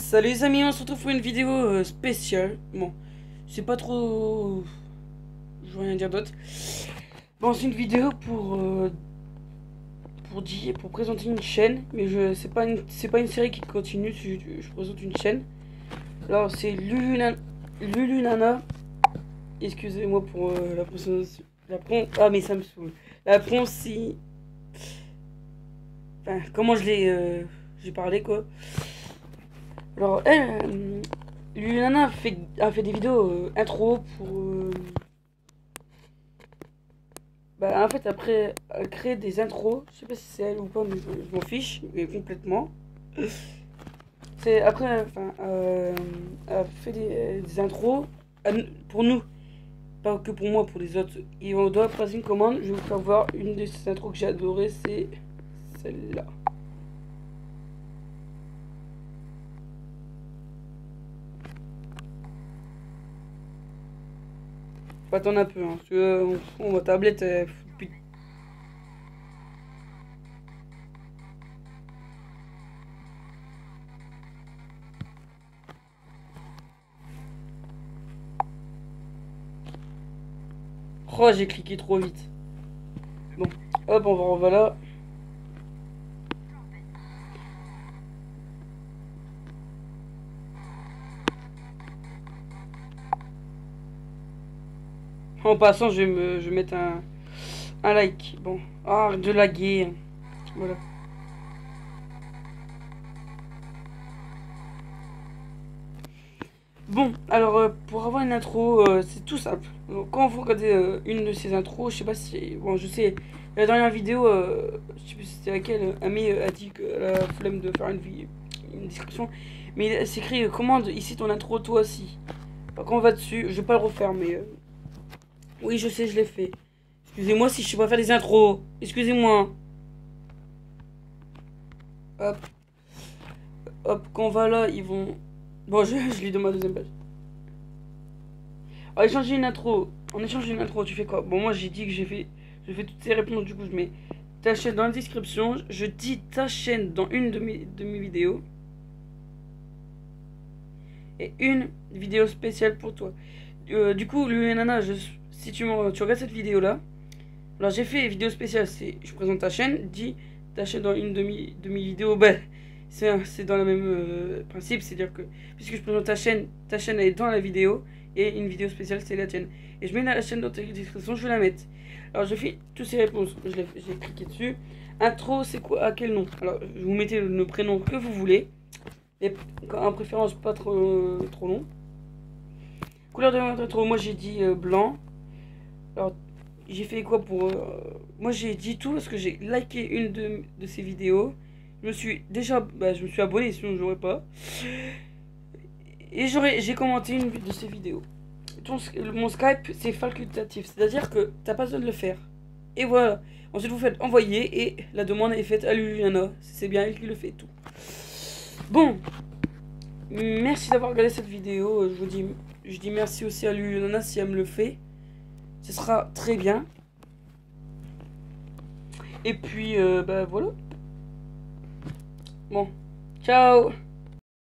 Salut les amis, on se retrouve pour une vidéo spéciale. Bon, c'est pas trop... Je veux rien dire d'autre. Bon, c'est une vidéo pour présenter une chaîne. Mais c'est pas une série qui continue, je présente une chaîne. Alors, c'est Lulu Nana. Excusez-moi pour la prononciation. Ah, mais ça me saoule. La prononci... Enfin, comment j'ai parlé, quoi. Alors, Lulana a fait des vidéos intro pour... en fait, après, elle crée des intros. Je sais pas si c'est elle ou pas, mais je m'en fiche, mais complètement. C'est après, enfin, elle a fait des intros pour nous, pas que pour moi, pour les autres. Et on doit passer une commande. Je vais vous faire voir une de ces intros que j'ai adoré, c'est celle-là. Faut attendre un peu, hein, parce que ma tablette, oh, j'ai cliqué trop vite. Bon, hop, on va revoir là. En passant, je vais mettre un like. Bon, arrête de laguer. Voilà. Bon, alors pour avoir une intro, c'est tout simple. Donc, quand vous regardez une de ces intros, je sais pas si. Bon, je sais, la dernière vidéo, je sais plus si c'était laquelle, Ami a dit qu'elle a la flemme de faire une description. Mais c'est écrit commande ici ton intro, toi aussi. Alors, quand on va dessus, je vais pas le refaire, mais. Oui, je sais, je l'ai fait. Excusez-moi si je sais pas faire des intros. Excusez-moi. Hop, hop, quand on va là, ils vont. Bon, je lis dans ma deuxième page. Alors, échanger une intro. On échange une intro, tu fais quoi? Bon, moi j'ai dit que je fais toutes ces réponses, du coup, je mets ta chaîne dans la description. Je dis ta chaîne dans une de mes vidéos. Et une vidéo spéciale pour toi. Du coup, le nana, si tu regardes cette vidéo là, alors j'ai fait vidéo spéciale, c'est je présente ta chaîne, dis ta chaîne dans une de mes vidéos, ben c'est dans le même principe, c'est-à-dire que puisque je présente ta chaîne elle est dans la vidéo, et une vidéo spéciale c'est la tienne. Et je mets la chaîne dans ta description, je vais la mettre. Alors je fais toutes ces réponses, j'ai cliqué dessus. Intro, c'est quoi, à quel nom? Alors vous mettez le prénom que vous voulez, et en préférence pas trop long. Couleur de votre intro, moi j'ai dit blanc. Alors j'ai fait quoi pour... moi j'ai dit tout parce que j'ai liké une de ces vidéos. Je me suis déjà... je me suis abonné, sinon j'aurais pas. Et j'ai commenté une de ces vidéos. Mon Skype, c'est facultatif. C'est-à-dire que t'as pas besoin de le faire. Et voilà. Ensuite, vous faites envoyer et la demande est faite à Luluana. C'est bien elle qui le fait tout. Bon. Merci d'avoir regardé cette vidéo. Je dis merci aussi à Luluana si elle me le fait. Ce sera très bien. Et puis, voilà. Bon, ciao.